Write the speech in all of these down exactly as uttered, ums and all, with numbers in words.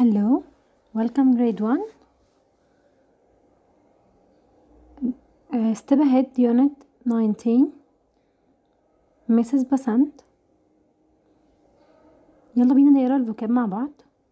Hello, welcome grade one. Uh, step ahead unit nineteen. Missus Basant. يلا بينا نقرا الفوكاب مع بعض.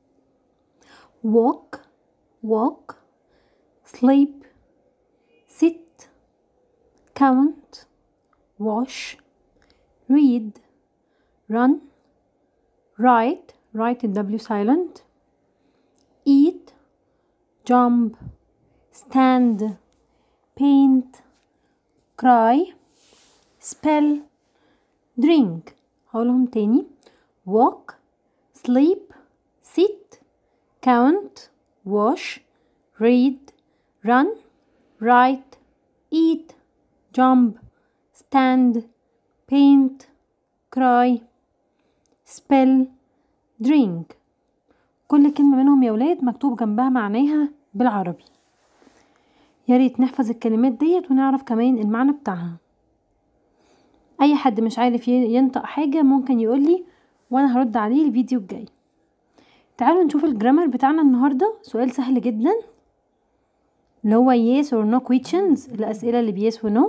walk walk sleep sit count wash read run write write the W silent eat jump stand paint cry spell drink. هقولهم تاني. walk sleep sit count wash read run write eat jump stand paint cry spell drink. كل كلمة منهم يا ولاد مكتوب جنبها معناها بالعربي. يا ريت نحفظ الكلمات ديت ونعرف كمان المعنى بتاعها. اي حد مش عارف ينطق حاجة ممكن يقولي وانا هرد عليه الفيديو الجاي. تعالوا نشوف الجرامر بتاعنا النهاردة. سؤال سهل جدا اللي هو yes or no questions، الاسئلة اللي بيس و no.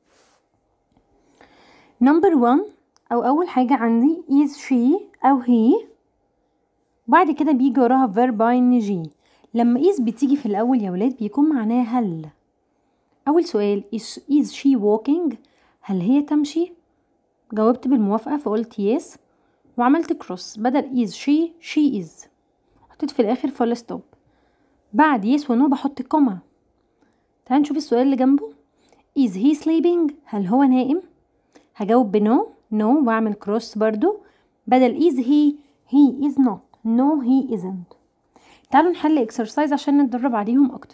number one او اول حاجة عندي is she او he، بعد كده بيجي وراها verb ing. لما is بتيجي في الاول يا ولاد بيكون معناها هل. اول سؤال is, is she walking، هل هي تمشي؟ جاوبت بالموافقة فقلت yes وعملت كروس، بدل is she she is، حطيت في الاخر فول ستوب. بعد yes و no بحط كوما. تعال نشوف السؤال اللي جنبه. is he sleeping، هل هو نائم؟ هجاوب بنو no واعمل كروس برضو، بدل is he he is not no he isn't. تعالوا نحل اكسرسايز عشان نتدرب عليهم اكتر.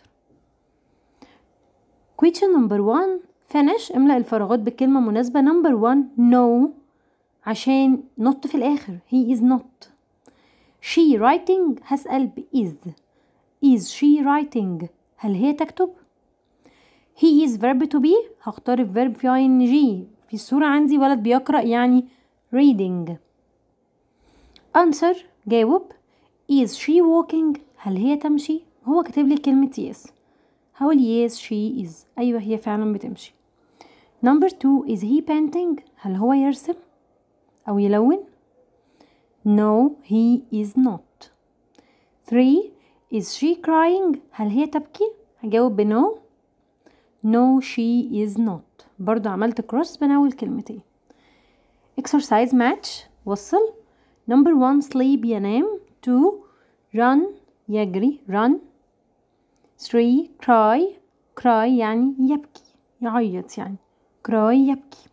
question number one finish، املأ الفراغات بكلمة مناسبة. number one no عشان not في الاخر he is not. she writing هسأل ب is is she writing، هل هي تكتب؟ he is verb to be، هختار الverb في ing. في الصورة عندي ولد بيقرأ يعني reading. answer جاوب is she walking، هل هي تمشي؟ هو كاتب لي كلمة yes، هقول yes she is، أيوة هي فعلا بتمشي. number two is he painting، هل هو يرسم أو يلون؟ no he is not. three is she crying، هل هي تبكي؟ هجاوب ب no no she is not، برضو عملت كروس بناول كلمتين. exercise match وصل. number one sleep ينام. two run يجري run. three cry cry يعني يبكي يعيط يعني cry يبكي.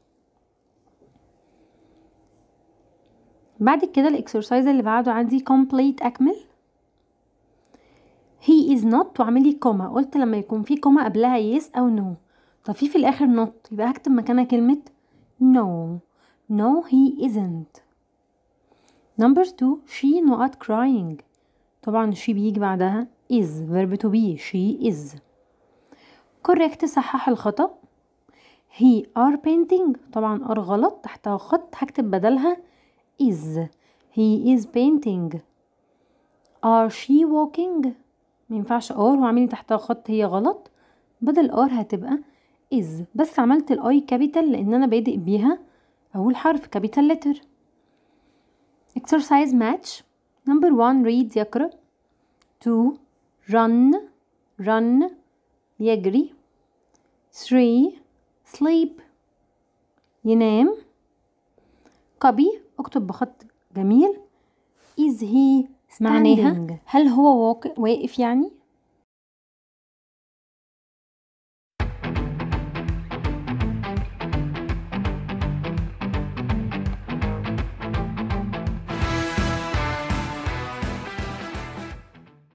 بعد كده الاكسرسايز اللي بعده عندي complete أكمل. he is not وعملي كوما، قلت لما يكون في كوما قبلها yes أو no. طب في في الآخر not يبقى هكتب مكانها كلمة no no he isn't. number two she not crying، طبعا she بيجي بعدها is verb to be she is. correct صحح الخطأ. he are painting، طبعا are غلط تحتها خط هكتب بدلها is he is painting. are she walking، مينفعش are وعملي تحتها خط هي غلط، بدل are هتبقى is، بس عملت الاي كابيتال لان انا بادئ بيها اول حرف كابيتال letter. exercise match. number one read يقرأ. two run run يجري. three sleep ينام. copy اكتب بخط جميل. is he standing، معناها هل هو واقف يعني